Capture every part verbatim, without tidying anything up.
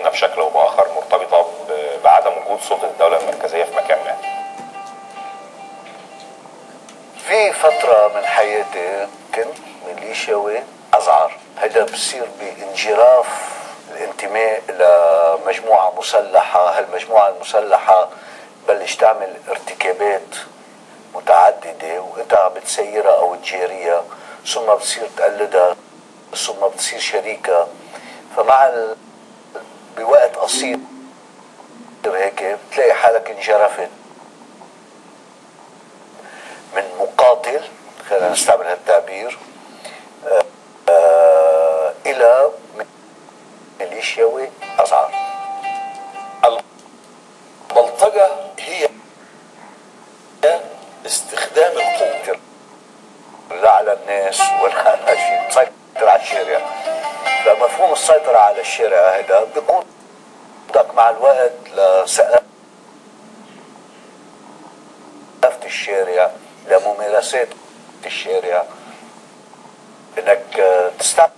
حياتنا بشكل او باخر مرتبطه بعدم وجود سلطه الدوله المركزيه في مكان ما. في فتره من حياتي كنت ميليشياوي ازعر، هذا بصير بانجراف الانتماء لمجموعه مسلحه، هالمجموعه المسلحه بلش تعمل ارتكابات متعدده وانت عم بتسيرها او تجاريها، ثم بتصير تقلدها، ثم بتصير شريكها. فمع ال... بوقت قصير هيك بتلاقي حالك انجرفت من مقاتل، خلينا نستعمل هالتعبير، آآ آآ الى ميليشياوي ازعر. البلطجه هي استخدام القوه لا على الناس ولا على شيء، تسيطر على الشارع. فمفهوم السيطرة على الشارع هذا بيقودك مع الوقت لسقف الشارع، لممارسات الشارع، انك تستعمل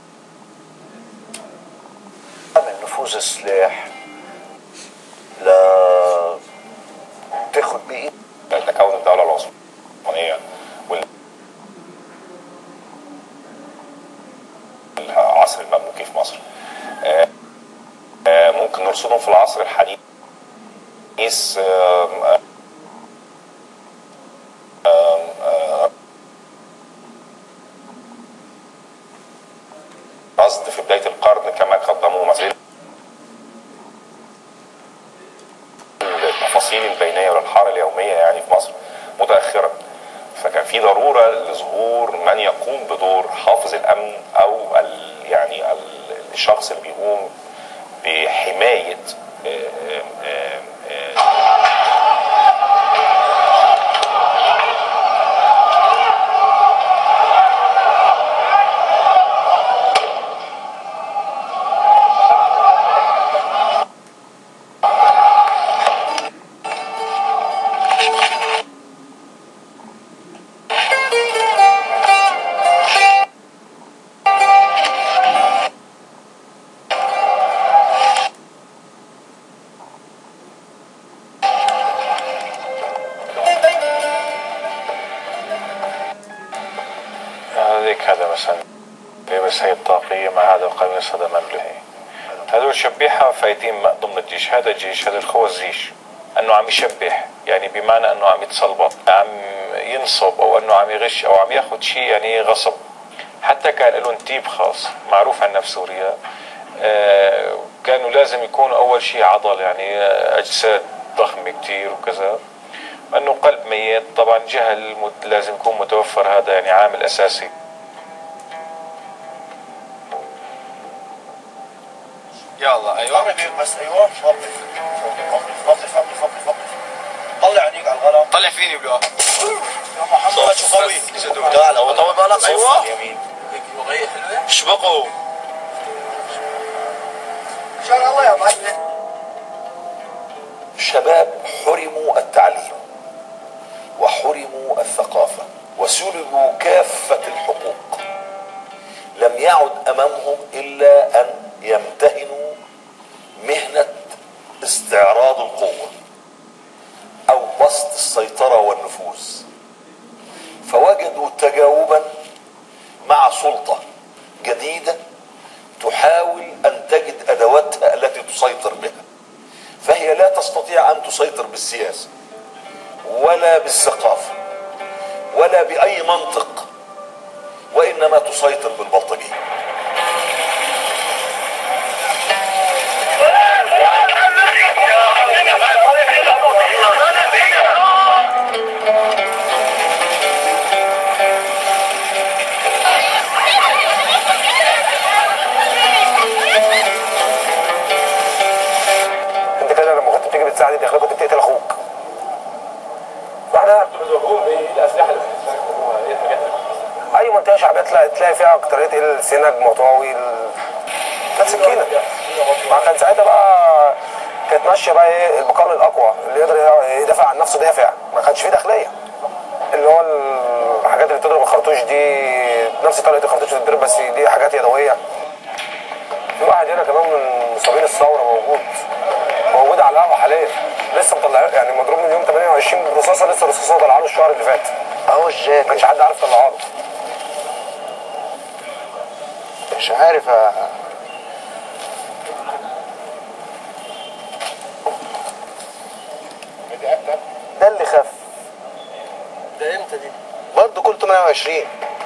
نفوذ السلاح ل تاخذ بايد تكون الدوله العثمانيه وال العصر المملوكي في مصر. آآ آآ ممكن نرصدهم في العصر الحديث آآ آآ رصد في بداية القرن كما قدموا مثلا التفاصيل البينية والحارة اليومية يعني في مصر متأخرة، فكان في ضرورة لظهور من يقوم بدور حافظ الأمن أو ال يعني الشخص اللي بيقوم بحماية هذا مثلا لابس هي الطاقية مع هذا القميص هذا مملوكي، هذول شبيحة فايتين ضمن الجيش، هذا الجيش هذا الخوذ جيش، انه عم يشبح يعني بمعنى انه عم يتسلبط، عم ينصب او انه عم يغش او عم ياخذ شيء يعني غصب. حتى كان لهم تيب خاص معروف عنا في سوريا، آه كانوا لازم يكونوا اول شيء عضل يعني اجساد ضخمة كتير وكذا، انه قلب ميت طبعا جهل لازم يكون متوفر، هذا يعني عامل اساسي. يلا ايوه بس ايوه وقف وقف وقف وقف وقف طلع عينيك على الغلط، طلع فيني بلو يا محمد شو قوي تعال هو طول بالك. ايوه يمين وغيه حلوه اشبقوا ان شاء الله يا معلم. شباب حرموا التعليم وحرموا الثقافة وسلبوا كافة الحقوق، لم يعد أمامهم إلا أن يمتهنوا مهنة استعراض القوة أو بسط السيطرة والنفوذ، فوجدوا تجاوبا مع سلطة جديدة تحاول أن تجد أدواتها التي تسيطر بها، فهي لا تستطيع أن تسيطر بالسياسة ولا بالثقافة ولا بأي منطق، وإنما تسيطر بالبلطجية. انت كده لما كنت بتيجي بتساعد الداخليه كنت بتقتل اخوك. فاحنا بتواجهوهم بالاسلحه اللي بتستخدموها، ايه الحاجات اللي اي منطقه شعبيه تلاقي, تلاقي فيها اكتريه السنج مطاوي كانت سكينه. ما كان ساعتها بقى كانت ماشيه بقى ايه المقام الاقوى اللي يقدر يدافع عن نفسه دافع، ما كانش فيه داخليه اللي هو الحاجات اللي بتضرب الخرطوش دي نفس طريقه الخرطوش اللي بتضرب بس دي حاجات يدويه. في واحد هنا كمان من مصابين الثوره موجود موجود على القهوه حاليا لسه مطلع يعني مضروب من يوم ثمانية وعشرين رصاصه لسه رصاصه طلعها له الشهر اللي فات اهو الجاكيت ما كانش حد عارف يطلعها له. مش عارف أ... ده اللي خف. ده امتى دي؟ برضه كل ثمانية وعشرين.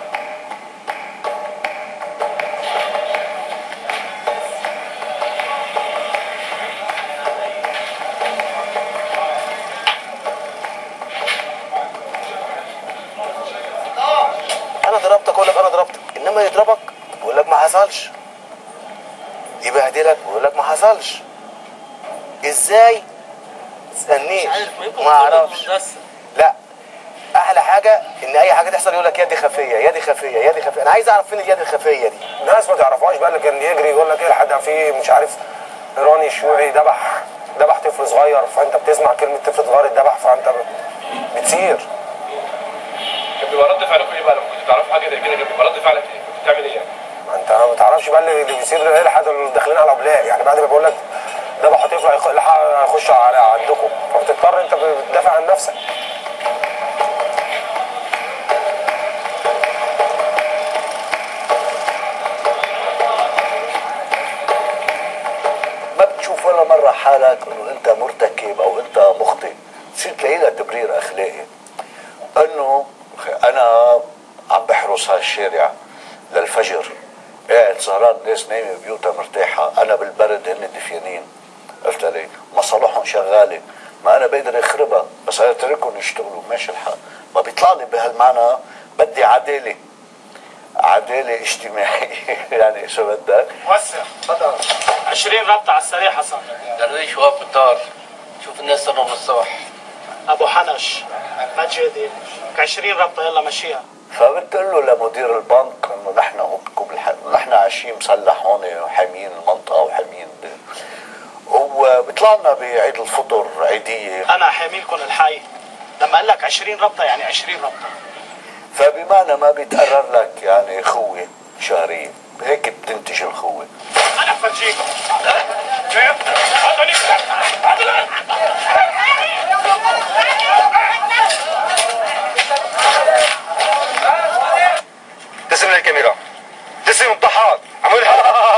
انا ضربتك اقول لك انا ضربتك، انما يضربك يقول لك ما حصلش، يبهدلك ويقول لك ما حصلش. ازاي؟ تسالنيش ما اعرفش. لا احلى حاجه ان اي حاجه تحصل يقول لك يدي خفيه يدي خفيه يدي خفيه. انا عايز اعرف فين اليد الخفيه دي. ناس ما تعرفهاش بقى اللي كان يجري يقول لك ايه لحد في مش عارف ايراني شيوعي ذبح ذبح طفل صغير، فانت بتسمع كلمه طفل صغير اتذبح فانت بتصير. كان بيبقى رد فعلكم ايه بقى لما كنتوا تعرفوا حاجه زي كده؟ كان بيبقى رد فعلك ايه؟ كنت بتعمل ايه يعني؟ ما انت ما تعرفش بقى اللي بيصير ايه لحد اللي داخلين على بلاد، يعني بعد ما بقول لك ذبحوا طفل هيخش على عندكم فبتضطر انت بتدافع عن نفسك. ما بتشوف ولا مره حالك انه انت مرتكب او انت مخطئ تصير تلاقي لها تبرير اخلاقي انه انا عم بحرس هالشارع للفجر قاعد سهران الناس نايمه بيوتها مرتاحه، انا بالبرد هن دفيانين. قلت علي مصالحهم شغاله، ما انا بقدر اخربها بس انا اتركهم يشتغلوا ماشي الحال. ما بيطلع لي بهالمعنى بدي عداله عداله اجتماعيه يعني شو بدك؟ وسع تفضل. عشرين ربطة على السريع حسن. درويش واقف بالدار شوف الناس صاروا من الصبح. ابو حنش مجدي عشرين ربطة يلا مشيها. فبتقول له لمدير البنك انه نحن هونكم نحن عايشين مسلح هون وحاميين المنطقه وحاميين وبيطلع لنا بعيد الفطر عيديه. انا حاميلكم الحي لما قال لك عشرين ربطة يعني عشرين ربطة. فبمعنى ما بيتقرر لك يعني خوه شهريه هيك بتنتج الخوه. انا بفرجيكم. تسلم للكاميرا تسلم الضحات عملها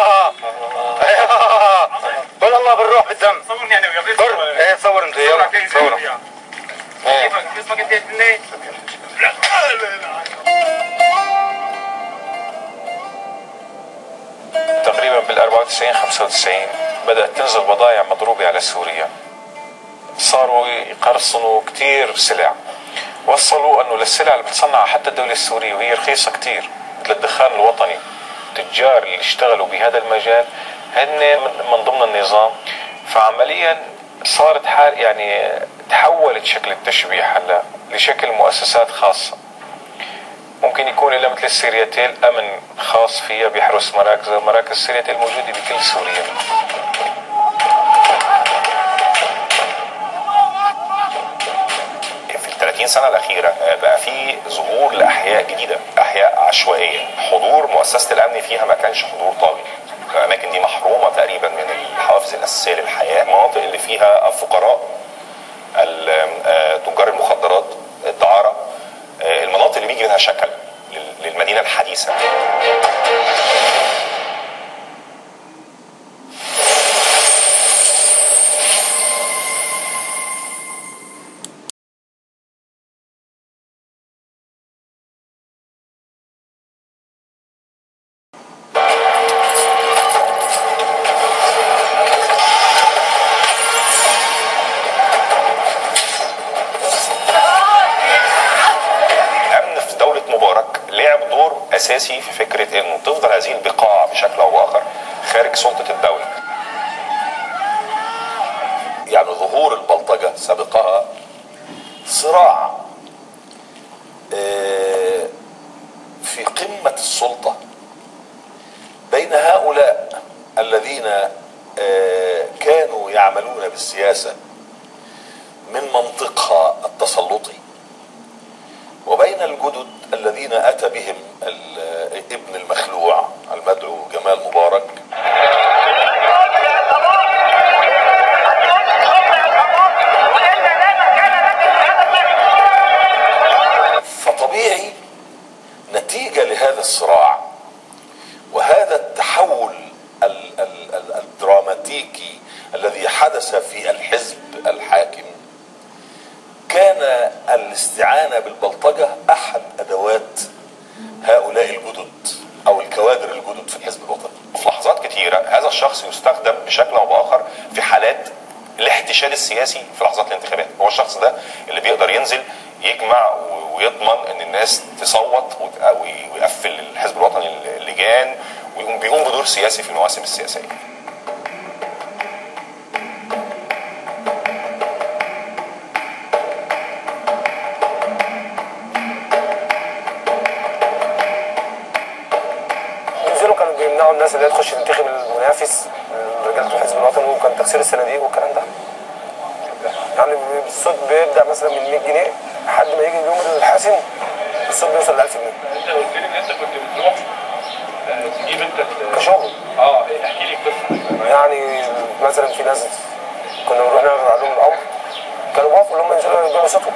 قول الله بالروح بالدم صورني انا ويا صور ايه صور انت يلا صور كيفك اسمك انت منين؟ تقريبا بال أربعة وتسعين خمسة وتسعين بدأت تنزل بضائع مضروبة على سوريا. صاروا يقرصنوا كتير سلع، وصلوا انه للسلع اللي بتصنعها حتى الدولة السورية وهي رخيصة كتير مثل الدخان الوطني، التجار اللي اشتغلوا بهذا المجال هن من ضمن النظام. فعمليا صارت حال يعني تحولت شكل التشبيح هلا لشكل مؤسسات خاصة. ممكن يكون إلا مثل السيرياتيل أمن خاص فيها بيحرس مراكز مراكز السيرياتيل موجودة بكل سوريا. في الثلاثين سنة الأخيرة بقى في ظهور لأحياء جديدة، أحياء عشوائية، حضور مؤسسة الأمن فيها ما كانش حضور طاغي. الأماكن دي محرومة تقريبا من الحوافز الأساسية للحياة، المناطق اللي فيها الفقراء، تجار المخدرات، الدعارة، المناطق اللي بيجي منها شكل للمدينة الحديثة. أساسي في فكرة إنه تفضل هذه البقاع بشكل أو بآخر خارج سلطة الدولة. يعني ظهور البلطجة سبقها صراع في قمة السلطة بين هؤلاء الذين كانوا يعملون بالسياسة من منطقها التسلطي وبين الجدد الذين أتى بهم ابن المخلوع المدعو جمال مبارك. الاستعانة بالبلطجة أحد أدوات هؤلاء الجدد أو الكوادر الجدد في الحزب الوطني. في لحظات كتيرة هذا الشخص يستخدم بشكل أو بآخر في حالات الاحتشاد السياسي في لحظات الانتخابات. هو الشخص ده اللي بيقدر ينزل يجمع ويضمن ان الناس تصوت ويقفل الحزب الوطني اللجان ويقوم بيقوم بدور سياسي في المواسم السياسيه. ينزلوا كانوا بيمنعوا الناس اللي هي تخش تنتخب المنافس رجاله الحزب الوطني، وكان تخسير الصناديق والكلام ده. يعني الصوت بيبدا مثلا من مية جنيه لحد ما يجي اليوم الحاسم الصوت بيوصل ل ألف جنيه. انت قلت لي ان انت كنت بتروح تجيب انت كشغل. اه احكي لي قصه. يعني مثلا في ناس كنا بنروح نعرض عليهم الامر كانوا وافقوا ان هم ينزلوا يبيعوا صوتهم.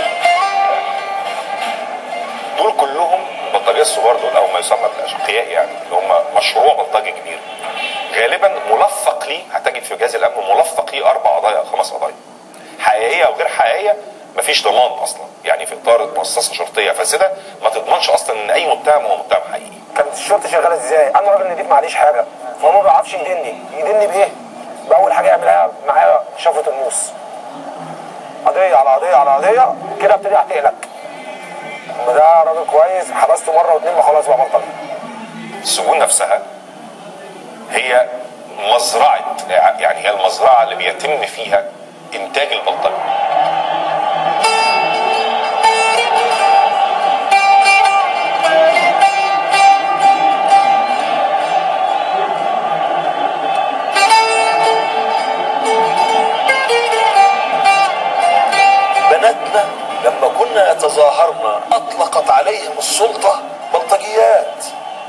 دول كلهم بلطجيه الصغار دول او ما يسمى بالاشقياء، يعني اللي هم مشروع بلطجي كبير. غالبا ملفق ليه، هتجد في جهاز الامن ملفق ليه اربع قضايا او خمس قضايا. حقيقيه او غير حقيقيه مفيش ضمان اصلا، يعني في اطار مؤسسه شرطيه فاسده ما تضمنش اصلا ان اي متهم هو متهم حقيقي. كانت الشرطه شغاله ازاي؟ انا راجل نضيف معليش حاجه، فهو ما بيعرفش يدني، يدني بايه؟ باول حاجه يعملها معايا شفره الموس. قضيه على قضيه على قضيه كده ابتدي اعتقلك. وده راجل كويس حبسته مره واثنين ما خلاص بقى بلطجي. السجون نفسها هي مزرعه، يعني هي المزرعه اللي بيتم فيها انتاج البلطجه. بناتنا لما كنا يتظاهرنا اطلقت عليهم السلطة بلطجيات،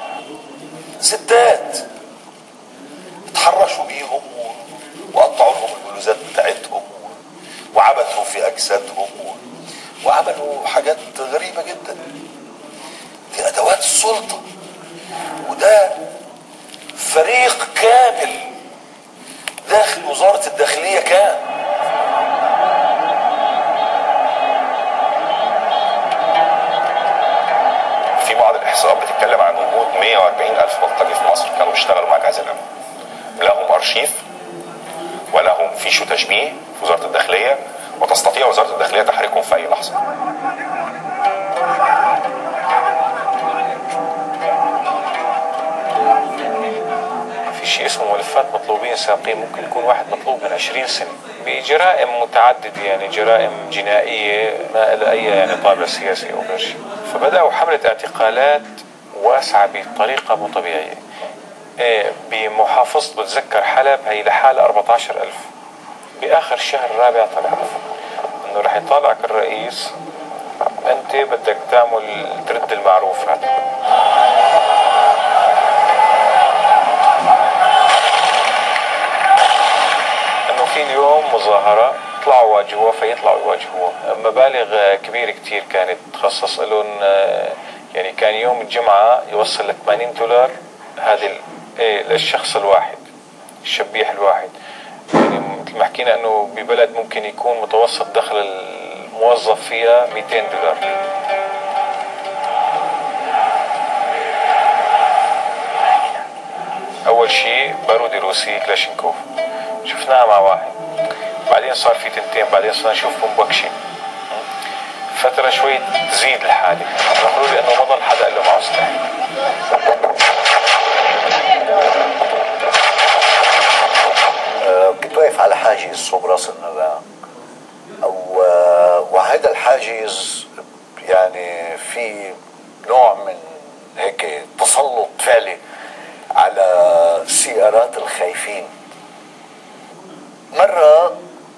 ستات اتحرشوا بيهم وقطعوا لهم البلوزات بتاعتهم وعبثوا في اجسادهم وعملوا حاجات غريبة جدا. دي ادوات السلطة، وده فريق كامل داخل وزارة الداخلية كان. في بعض الاحصاءات بتتكلم عن وجود مية وأربعين ألف بلطجي في مصر كانوا بيشتغلوا مع جهاز الامن. لهم ارشيف ولهم فيشو تشبيه في وزارة الداخلية، وتستطيع وزارة الداخلية تحريكهم في اي لحظة. في شيء اسمه ملفات مطلوبين سابقين، ممكن يكون واحد مطلوب من عشرين سنة بجرائم متعددة، يعني جرائم جنائية ما لها أي يعني طابع سياسي أو غير شيء. فبدأوا حملة اعتقالات واسعة بطريقة مو طبيعية. بمحافظة بتذكر حلب هي لحالها أربعة عشر ألف. بآخر شهر الرابع طلع إنه رح يطالعك الرئيس، أنت بدك تعمل ترد المعروف هذا. إنه في اليوم مظاهرة طلعوا واجهوها فيطلعوا يواجهوها. مبالغ كبيرة كتير كانت تخصص لهم، يعني كان يوم الجمعة يوصل ل ثمانين دولار هذه ايه للشخص الواحد، الشبيح الواحد. يعني مثل ما حكينا انه ببلد ممكن يكون متوسط دخل الموظف فيها مئتين دولار. اول شيء بارودي روسي كلاشينكوف شفناها مع واحد، بعدين صار في تنتين، بعدين صرنا نشوف بومبكشي. فترة شوي تزيد الحالة، قالوا لي انه ما ضل حدا له معه سلاح. كنت واقف على حاجز صوب راس النبع، وهذا الحاجز يعني في نوع من هيك تسلط فعلي على سيارات الخايفين. مرة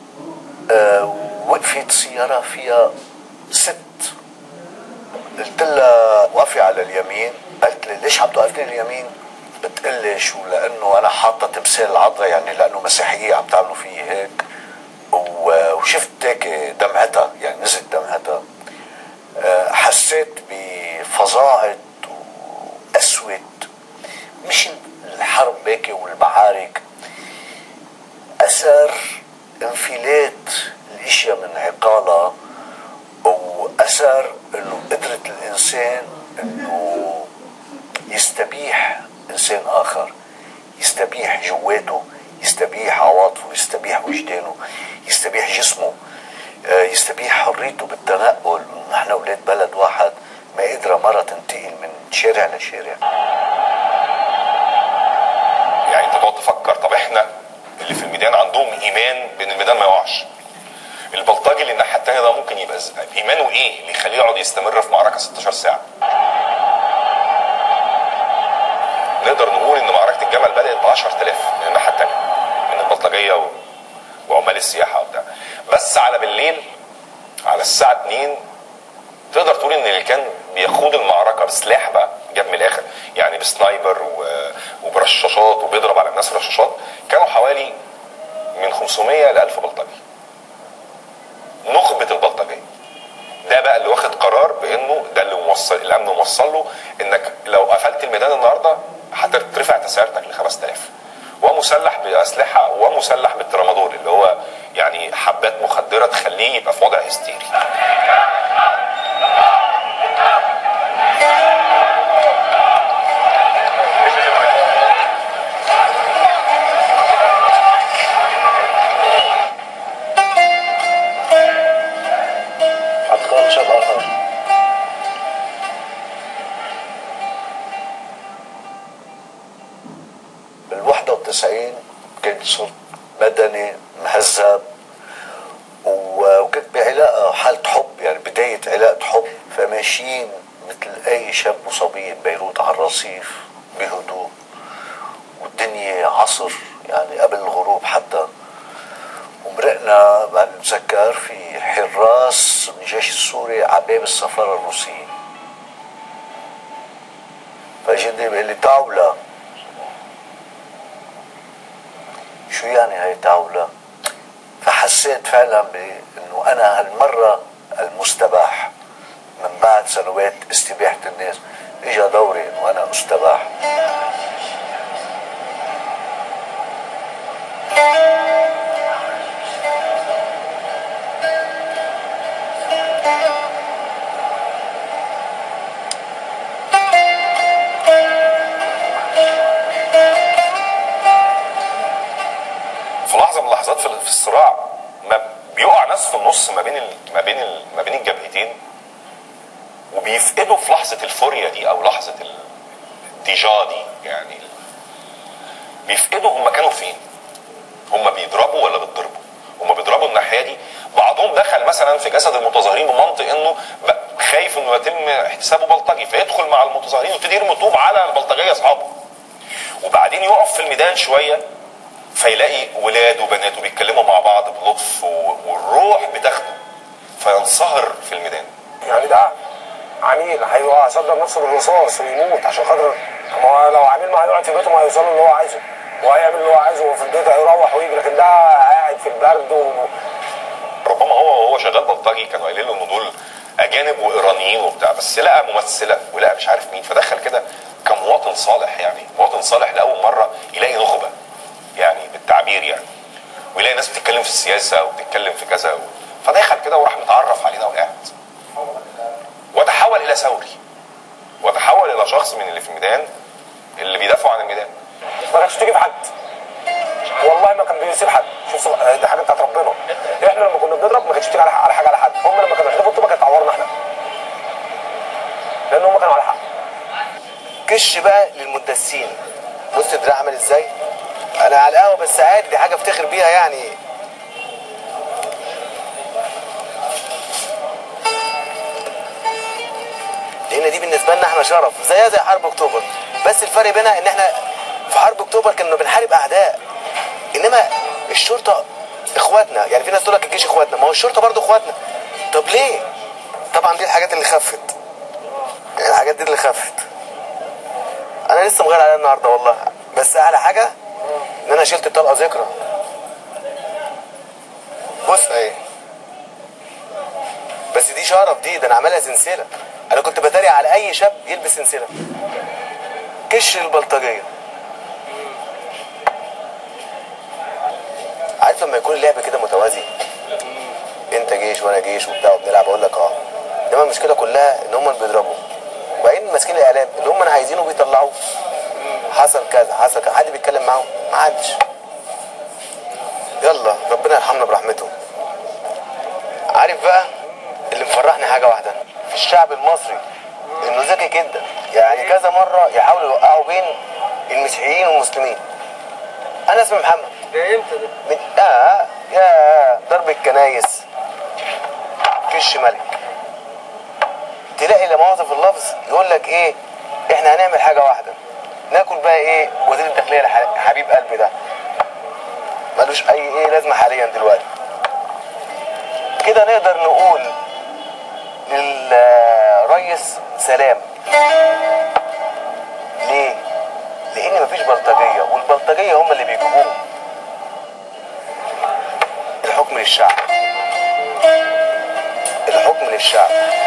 وقفت سيارة فيها ست، قلت لها وقفي على اليمين، قالت لي ليش عم توقفني اليمين؟ بتقلي شو؟ لانه انا حاطه تمثال العذراء، يعني لانه مسيحيه عم تعملوا فيه هيك. وشفت هيك دمعتها، يعني نزلت دمعتها. حسيت بفظاعه وقسوه، مش الحرب هيك والمعارك، اثر انفلات الاشياء من عقالها فسر انه قدرة الانسان انه يستبيح انسان اخر، يستبيح جواته، يستبيح عواطفه، يستبيح وجدانه، يستبيح جسمه، يستبيح حريته بالتنقل. نحن اولاد بلد واحد، ما قدرة مرة تنتقل من شارع لشارع. يعني انت تقعد تفكر، طب احنا اللي في الميدان عندهم ايمان بان الميدان ما يقعش، البلطجي اللي الناحيه الثانيه ده ممكن يبقى ايمانه ايه اللي يخليه يقعد يستمر في معركه ستاشر ساعه؟ نقدر نقول ان معركه الجمل بدات ب عشرة آلاف من الناحيه الثانيه، من البلطجيه و... وعمال السياحه وبتاع. بس على بالليل على الساعه اتنين تقدر تقول ان اللي كان بيخوض المعركه بسلاح بقى جاب من الاخر، يعني بسنايبر و... وبرشاشات وبيضرب على الناس رشاشات، كانوا حوالي من خمسمية ل ألف بلطجي. نخبه البلطجيه ده بقى اللي واخد قرار بانه ده اللي موصل الامن موصل له انك لو قفلت الميدان النهارده هترتفع تسعيرتك ل خمسة آلاف، ومسلح باسلحه ومسلح بالترامادول اللي هو يعني حبات مخدره تخليه يبقى في وضع هستيري. بالواحدة وتسعين كنت صرت مدني مهذب، وكنت بعلاقة حالة حب، يعني بداية علاقة حب، فماشيين مثل أي شاب وصبية ببيروت على الرصيف بهدوء، والدنيا عصر يعني قبل الغروب حتى، ومرقنا بنتذكر في حراس من الجيش السوري على باب السفارة الروسية، فجدي بيقول لي طاولة. شو يعني هاي طاولة؟ فحسيت فعلا بانه انا هالمرة المستباح من بعد سنوات استباحة الناس، اجا دوري انه انا استباح. في لحظه من اللحظات في الصراع ما بيقع ناس في النص ما بين ال... ما بين ال... ما بين الجبهتين، وبيفقدوا في لحظه الفوريا دي او لحظه الديجا دي، يعني بيفقدوا هم كانوا فين، هم بيضربوا ولا بيتضربوا. هم بيضربوا الناحيه دي، بعضهم دخل مثلا في جسد المتظاهرين بمنطق انه خايف انه يتم احتسابه بلطجي، فيدخل مع المتظاهرين ويبتدي يرمي طوب على البلطجيه اصحابه، وبعدين يقف في الميدان شويه فيلاقي ولاد وبنات بيتكلموا مع بعض بلطف والروح بتاخده فينصهر في الميدان. يعني ده عميل هيبقى هيصدر نفسه بالرصاص ويموت عشان خاطر، ما هو لو عميل ما هيقعد في بيته ما هيوصل له اللي هو عايزه وهيعمل اللي هو عايزه وفي البيت هيروح ويجي، لكن ده قاعد في البرد و... ربما هو وهو شغال بلطجي كانوا قايلين له ان دول اجانب وايرانيين وبتاع، بس لقى ممثله ولقى مش عارف مين، فدخل كده كمواطن صالح، يعني مواطن صالح لاول مره يلاقي نخبه يعني بالتعبير يعني، ويلاقي ناس بتتكلم في السياسه وبتتكلم في كذا و... فدخل كده وراح متعرف علينا وقاعد، وتحول الى ثوري، وتحول الى شخص من اللي في الميدان اللي بيدافعوا عن الميدان. ما كانش تيجي في حد والله، ما كان بيسيب حد. شوف دي حاجه بتاعت ربنا، احنا لما كنا بنضرب ما كانتش تيجي على على حاجه على حد، هم لما كانوا يحدفوا الطوبه كانت تعورنا احنا لان هم كانوا على حق. كش بقى للمدسين، بص الدراع عامل ازاي، انا على القهوه بس عادي، دي حاجه افتخر بيها يعني. لان دي بالنسبه لنا احنا شرف، زيها زي حرب اكتوبر، بس الفرق بينها ان احنا في حرب اكتوبر كنا بنحارب اعداء، انما الشرطه اخواتنا، يعني في ناس تقول لك الجيش اخواتنا، ما هو الشرطه برضه اخواتنا. طب ليه؟ طبعا دي الحاجات اللي خفت، الحاجات دي اللي خفت. انا لسه مغير عليها النهارده والله، بس اعلى حاجه ان انا شلت الطلقه ذكرى. بص اهي، بس دي شرف، دي ده انا عاملها سلسله، انا كنت بتريق على اي شاب يلبس سلسله. كش البلطجيه، عارف لما يكون اللعب كده متوازي، انت جيش وانا جيش وبتاع وبنلعب، اقول لك اه، انما المشكله كلها ان هم اللي بيضربوا، وبعدين ماسكين الاعلام اللي هم عايزينه بيطلعوه. حصل كذا حصل كذا، حد بيتكلم معاهم؟ ما حدش. يلا ربنا يرحمنا برحمته. عارف بقى اللي مفرحني حاجه واحده في الشعب المصري، انه ذكي جدا، يعني كذا مره يحاولوا يوقعوا بين المسيحيين والمسلمين. انا اسمي محمد. ده امتى ده؟ من اه يا ضرب الكنايس كش ملك. تلاقي لا مؤاخذة في اللفظ يقول لك ايه، احنا هنعمل حاجه واحده، ناكل بقى ايه وزير الداخليه حبيب قلبي ده، ملوش اي ايه لازمه حاليا دلوقتي. كده نقدر نقول للريس سلام. ليه؟ لان مفيش بلطجيه، والبلطجيه هم اللي بيجيبوهم. الحكم للشعب، الحكم للشعب.